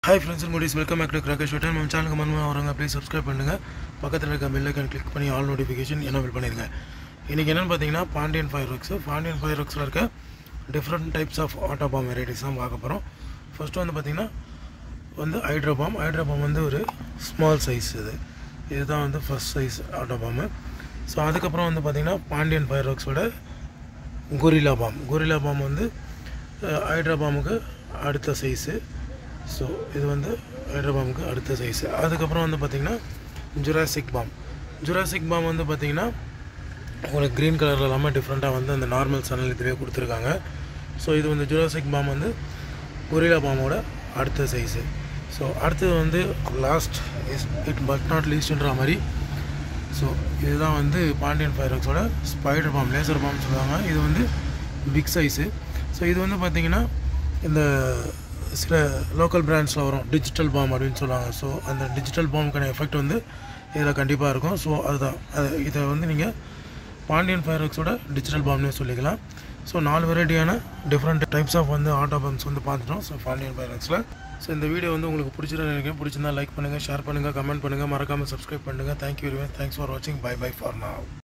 Hi friends and buddies, welcome back to Cracker Show Time. நம்ம சேனலுக்கு மறக்காம வரவங்க ப்ளீஸ் சப்ஸ்கிரைப் பண்ணுங்க. பக்கத்துல இருக்க பெல் ஐகான் கிளிக் பண்ணி ஆல் நோட்டிஃபிகேஷன் எனேபிள் பண்ணிருங்க. இன்னைக்கு என்னன்னு பாத்தீங்கன்னா பாண்டியன் ஃபயர்வொர்க்ஸ். பாண்டியன் ஃபயர்வொர்க்ஸ்ல இருக்க different types of auto bomb varieties தான் பார்க்க போறோம். ஃபர்ஸ்ட் வந்து பாத்தீங்கன்னா ஹைட்ரோ பாம் வந்து ஒரு ஸ்மால் சைஸ் இதுதான் வந்து first size auto bomb. So அதுக்கப்புறம் வந்து பாத்தீங்கன்னா பாண்டியன் ஃபயர்வொர்க்ஸோட கொரில்லா பாம் வந்து ஹைட்ரோ பாமுக்கு அடுத்த சைஸு. ஸோ இது வந்து ஹைட்ரோ பாமுக்கு அடுத்த சைஸு. அதுக்கப்புறம் வந்து பார்த்திங்கன்னா ஜுராசிக் பாம் வந்து பார்த்திங்கன்னா உங்களுக்கு க்ரீன் கலரில் இல்லாமல் டிஃப்ரெண்ட்டாக வந்து அந்த நார்மல் சனல் இதுவே கொடுத்துருக்காங்க. ஸோ இது வந்து ஜுராசிக் பாம் வந்து கொரில்லா பாமோட அடுத்த சைஸு. ஸோ அடுத்தது வந்து லாஸ்ட் இட் பட் நாட் லீஸ்ட்ன்ற மாதிரி ஸோ இதுதான் வந்து பாண்டியன் ஃபயர்வொர்க்ஸோட ஸ்பைடர் பாம், லேசர் பாம்னு சொல்லுவாங்க. இது வந்து பிக் சைஸு. ஸோ இது வந்து பார்த்திங்கன்னா இந்த சில லோக்கல் பிராண்ட்ஸில் வரும் டிஜிட்டல் பாம் அப்படின்னு சொல்லுவாங்க. ஸோ அந்த டிஜிட்டல் பாமுக்கான எஃபெக்ட் வந்து இதில் கண்டிப்பாக இருக்கும். ஸோ அதுதான் இதை வந்து நீங்கள் பாண்டியன் ஃபயர்வொர்க்ஸோட டிஜிட்டல் பாம்னே சொல்லிக்கலாம். ஸோ 4 வெரைட்டியான டிஃப்ரெண்ட் டைப்ஸ் ஆஃப் வந்து ஆட்டோ பாம்ஸ் வந்து பார்த்துட்டோம். ஸோ பாண்டியன் ஃபயர்வொர்க்ஸில் ஸோ இந்த வீடியோ வந்து உங்களுக்கு பிடிச்சிருந்தா லைக் பண்ணுங்கள், ஷேர் பண்ணுங்கள், கமெண்ட் பண்ணுங்கள், மறக்காமல் சப்ஸ்கிரைப் பண்ணுங்கள். Thank you very much. Thanks for வாட்சிங். Bye for now.